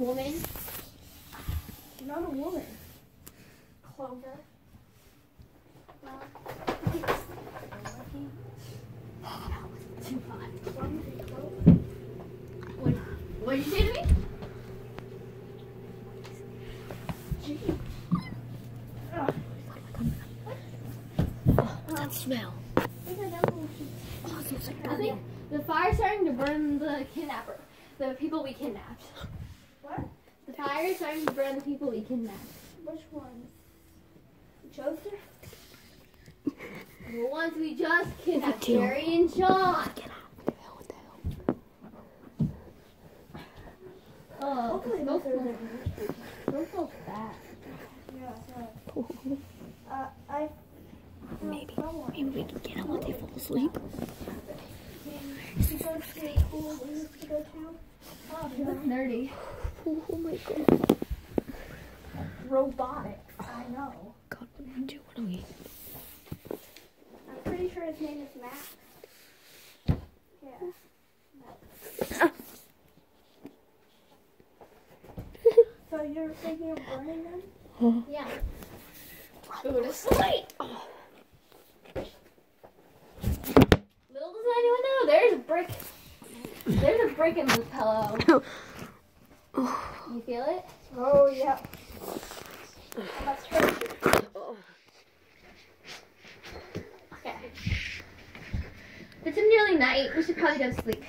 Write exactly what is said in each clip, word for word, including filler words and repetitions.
woman. Not a woman. Clover. Too hot. What, what did you say to me? Oh, that smell. I think the fire's starting to burn the kidnapper. The people we kidnapped. What? The fire's starting to burn the people we kidnapped. Which ones? Joseph? The ones we just kidnapped. Two. Jerry and Sean. Get out. What the hell? Oh, Hopefully it those smells, are it smells bad. Yeah, so, uh, I Maybe, someone. maybe we can get out while they fall asleep. Can you go to the school we used to go to? Oh, that's nerdy. Oh, oh my god. Robotics. I know. God, what do we do? What do we? I'm pretty sure his name is Max. Yeah. So you're thinking of burning them? Yeah. Go to sleep. Little does anyone know, there's a brick. There's a brick in this pillow. You feel it? Oh, yeah. That's hurt. Okay. It's nearly night. We should probably go to sleep.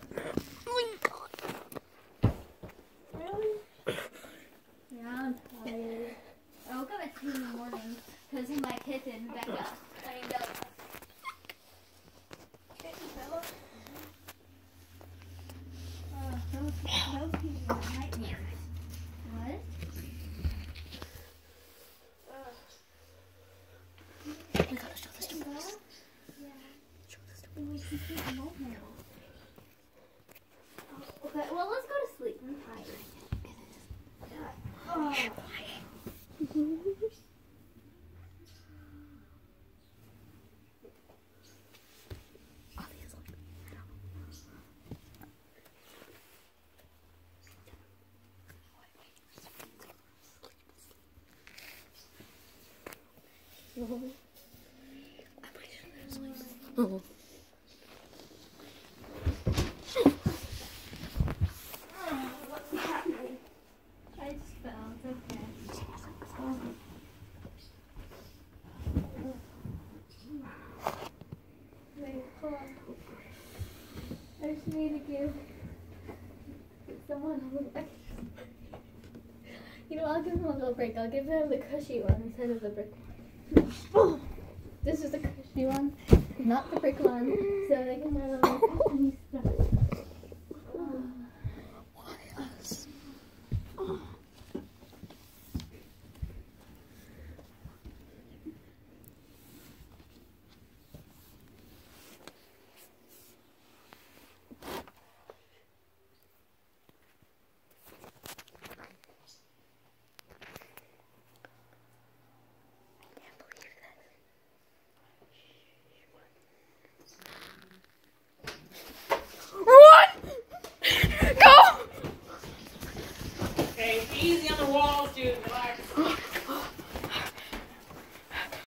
Really? Yeah, I'm tired. I woke up at two in the morning because my kitten, Becca, I mean Bella. Kitten Bella? Uh, those, those people are nightmares. What? We gotta show this to them. Show this to them. Okay, well, let's go to sleep. I'm tired. Oh. Obviously. I'm pretty sure they're asleep. Oh. What's happening? I just fell. It's okay. Wait, hold on. I just need to give someone a little. You know, I'll give him a little break. I'll give him the cushy one instead of the brick one. This is the cushy one, not the brick one, so they can have a little cushy stuff.